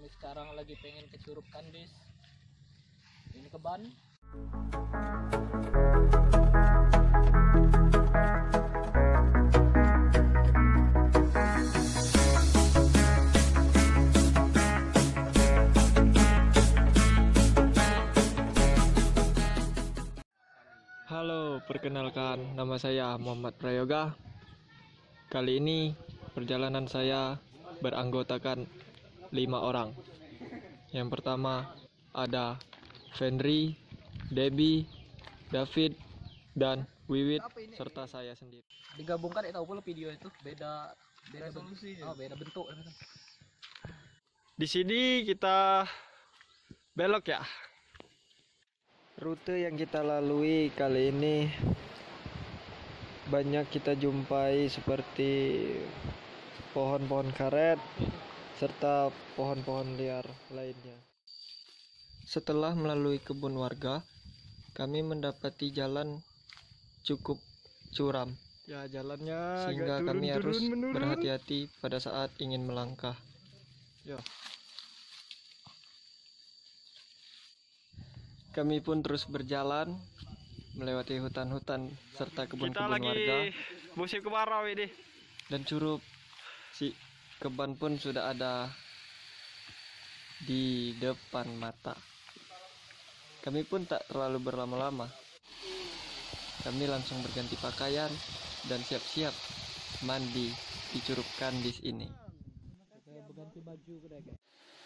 Kami sekarang lagi pengen ke Curug Kandis. Ini ke Ban. Halo, perkenalkan, nama saya Muhammad Prayoga. Kali ini perjalanan saya beranggotakan 5 orang. Yang pertama ada Fenry, Debbie, David, dan Wiwit, serta saya sendiri. Digabungkan tahu pula video itu beda resolusi. Beda bentuk. Di sini kita belok ya. Rute yang kita lalui kali ini banyak kita jumpai seperti pohon-pohon karet serta pohon-pohon liar lainnya. Setelah melalui kebun warga, kami mendapati jalan cukup curam. Ya, jalannya sehingga kami harus berhati-hati pada saat ingin melangkah. Ya. Kami pun terus berjalan melewati hutan-hutan serta kebun-kebun warga. Musim kemarau ini. Dan Curug si kebun pun sudah ada di depan mata. Kami pun tak terlalu berlama-lama. Kami langsung berganti pakaian dan siap-siap mandi di Curug Kandis ini. Berganti baju udah guys.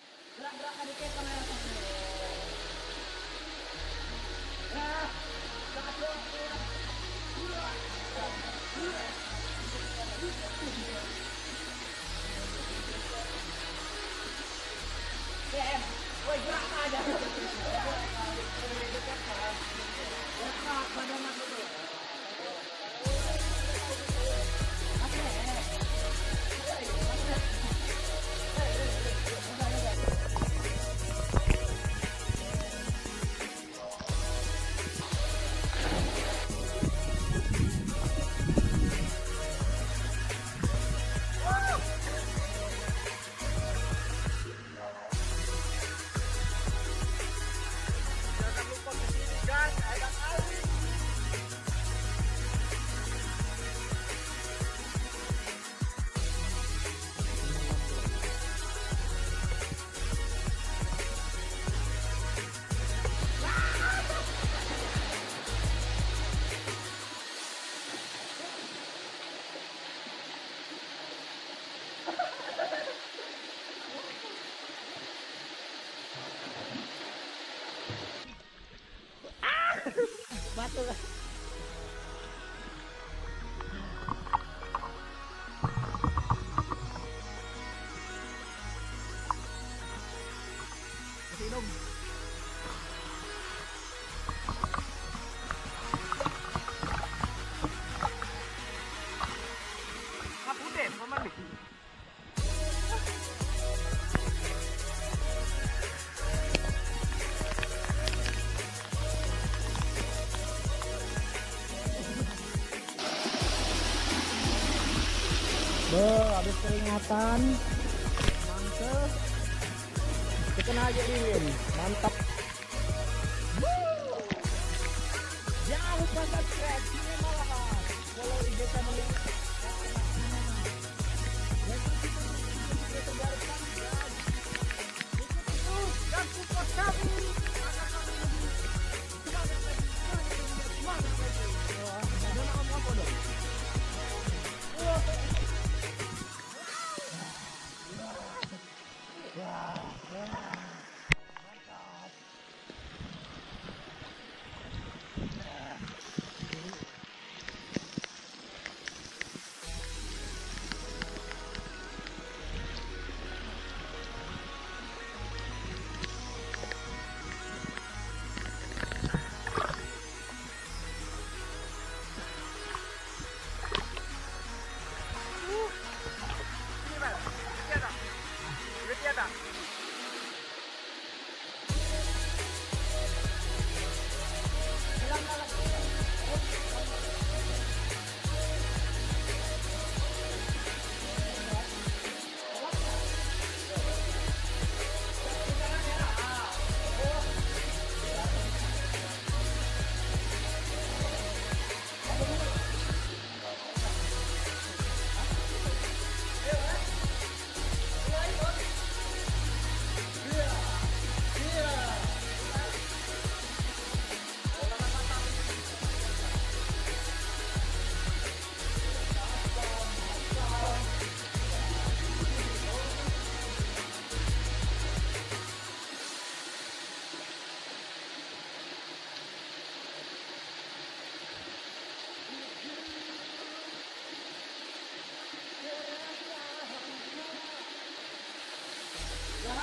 Batu lah. Minum. Apa deh, mama nih? Habis peringatan mantap. Kita aja dingin, mantap. Jauh banget guys, ini malahan. Kalau IG sama link. Dan support kami agar kami lebih semangat lagi. Ada nama apa dong?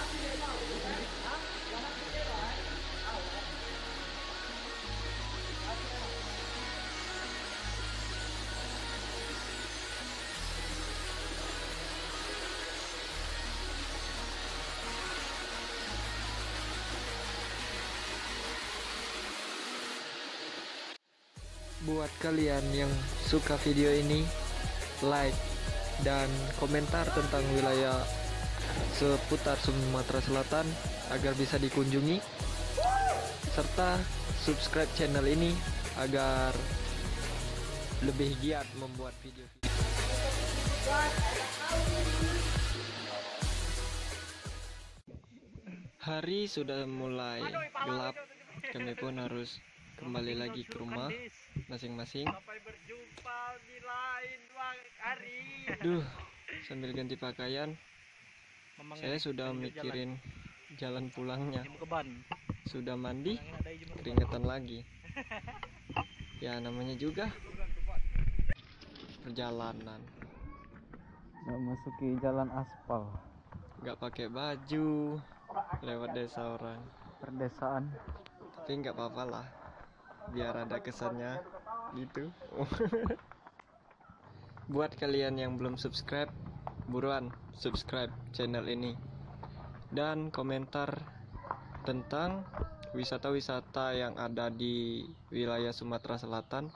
Buat kalian yang suka video ini, like dan komentar tentang wilayah seputar Sumatera Selatan agar bisa dikunjungi, serta subscribe channel ini agar lebih giat membuat video-video. Hari sudah mulai gelap, kami pun harus kembali lagi ke rumah masing-masing. Sampai berjumpa di lain hari. Duh, sambil ganti pakaian, saya sudah mikirin jalan pulangnya. Sudah mandi, keringetan lagi. Ya namanya juga perjalanan. Memasuki jalan aspal Gak pakai baju, lewat desa orang. perdesaan. Tapi nggak apa-apa lah, biar ada kesannya gitu. Buat kalian yang belum subscribe, buruan subscribe channel ini dan komentar tentang wisata-wisata yang ada di wilayah Sumatera Selatan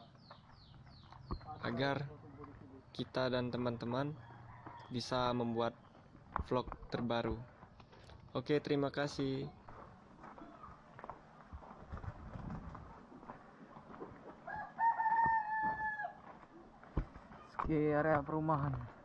agar kita dan teman-teman bisa membuat vlog terbaru. Oke, terima kasih. Di area perumahan.